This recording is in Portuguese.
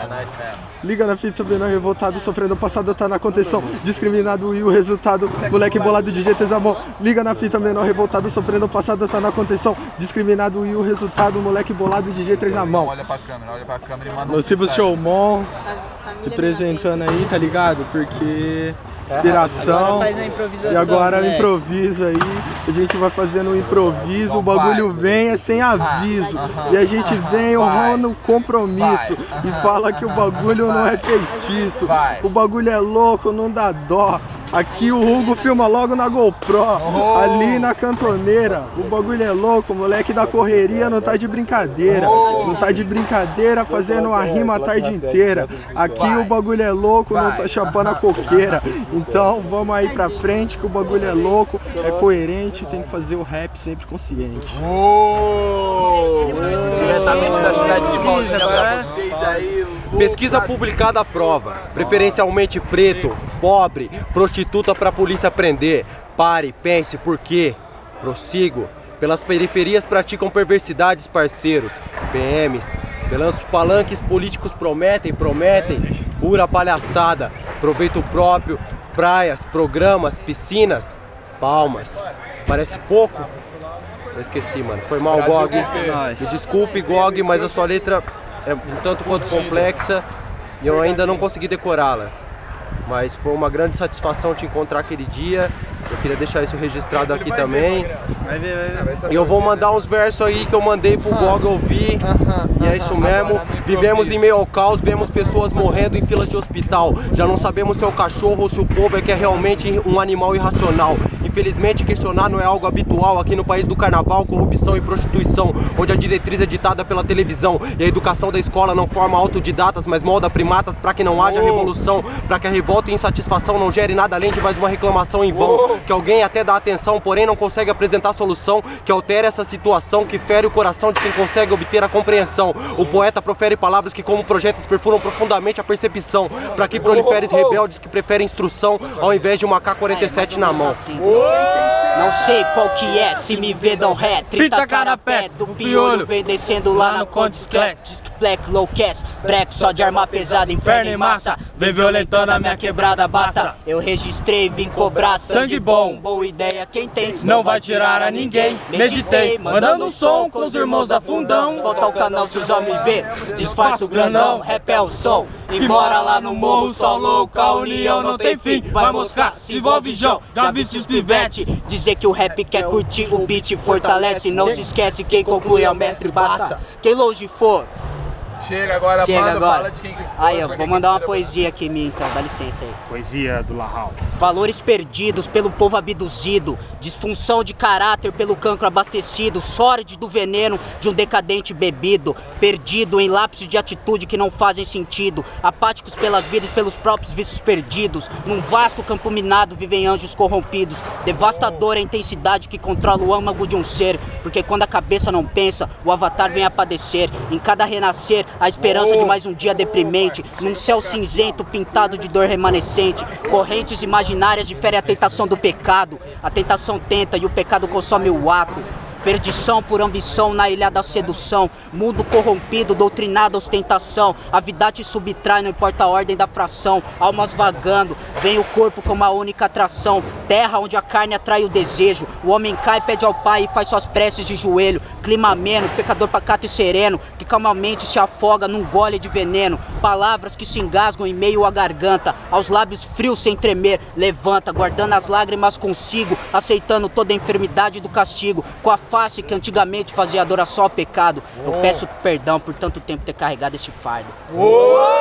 É nóis mesmo. Liga na fita, menor revoltado, sofrendo o passado, tá na contenção. Discriminado e o resultado, moleque bolado de GTs a mão. Liga na fita, menor revoltado, sofrendo o passado, tá na contenção. Discriminado e o resultado, moleque bolado de G3 na mão. Olha pra câmera e manda um Nocivo Showmon, representando aí, tá ligado? Porque inspiração. E agora o improviso aí, a gente vai fazendo um improviso, o bagulho vem é sem aviso. E a gente vem honrando o compromisso e fala que o bagulho não é feitiço. O bagulho é louco, não dá dó. Aqui o Hugo filma logo na GoPro, ali na cantoneira. O bagulho é louco, moleque da correria não tá de brincadeira. Não tá de brincadeira fazendo uma rima a tarde inteira. Aqui o bagulho é louco, não tá chapando a coqueira. Então vamos aí pra frente que o bagulho é louco, é coerente, tem que fazer o rap sempre consciente. Diretamente da cidade de Valdívia pra vocês aí. Pesquisa publicada prova, preferencialmente preto, pobre, prostituta pra polícia prender. Pare, pense, por quê? Prossigo. Pelas periferias praticam perversidades, parceiros. PMs, pelos palanques políticos prometem, pura palhaçada. Proveito próprio, praias, programas, piscinas, palmas. Parece pouco? Eu esqueci, mano. Foi mal, Gog. Me desculpe, Gog, mas a sua letra é um tanto quanto complexa e eu ainda não consegui decorá-la. Mas foi uma grande satisfação te encontrar aquele dia. Eu queria deixar isso registrado aqui também. E eu vou mandar uns versos aí que eu mandei pro Gog ouvir. E é isso mesmo. Vivemos em meio ao caos, vemos pessoas morrendo em filas de hospital. Já não sabemos se é o cachorro ou se o povo é que é realmente um animal irracional. Infelizmente questionar não é algo habitual aqui no país do carnaval, corrupção e prostituição, onde a diretriz é ditada pela televisão e a educação da escola não forma autodidatas, mas molda primatas para que não haja revolução, para que a revolta e insatisfação não gere nada além de mais uma reclamação em vão, que alguém até dá atenção, porém não consegue apresentar solução, que altere essa situação, que fere o coração de quem consegue obter a compreensão. O poeta profere palavras que como projetos perfuram profundamente a percepção, para que proliferem rebeldes que preferem instrução ao invés de uma AK-47 na mão. Não sei qual que é, se me vê dão ré, 30 carapé do piolho, vem descendo lá na Condiscret, Disc Black, low cast, break só de arma pesada, inferno em massa, vem violentando a minha quebrada, basta. Eu registrei, vim cobrar sangue bom, boa ideia quem tem, não vai tirar a ninguém. Meditei, mandando um som com os irmãos da Fundão, volta ao canal se os homens vê, disfarça o grandão, rap é o som, embora lá no morro, só louco, a união não tem fim, vai moscar, se envolve João, já viste os pivete. Dizer que o rap quer curtir, o beat fortalece, não se esquece quem conclui é o mestre, basta. Quem longe for, chega agora, manda, fala de quem que foi. Aí, eu vou mandar uma poesia aqui minha então, dá licença aí. Poesia do Lahal. Valores perdidos pelo povo abduzido, disfunção de caráter pelo cancro abastecido, sorte do veneno de um decadente bebido, perdido em lapsos de atitude que não fazem sentido, apáticos pelas vidas e pelos próprios vícios perdidos, num vasto campo minado vivem anjos corrompidos, devastadora a intensidade que controla o âmago de um ser, porque quando a cabeça não pensa, o avatar vem a padecer, em cada renascer, a esperança de mais um dia deprimente, num céu cinzento pintado de dor remanescente, correntes imaginárias diferem a tentação do pecado, a tentação tenta e o pecado consome o ato. Perdição por ambição na ilha da sedução, mundo corrompido, doutrinado ostentação, a vida te subtrai, não importa a ordem da fração, almas vagando, vem o corpo como a única atração, terra onde a carne atrai o desejo, o homem cai, pede ao pai e faz suas preces de joelho, clima ameno, pecador pacato e sereno, que calmamente se afoga num gole de veneno, palavras que se engasgam em meio à garganta, aos lábios frios sem tremer, levanta, guardando as lágrimas consigo, aceitando toda a enfermidade do castigo, com a face que antigamente fazia adoração ao pecado. Eu peço perdão por tanto tempo ter carregado este fardo.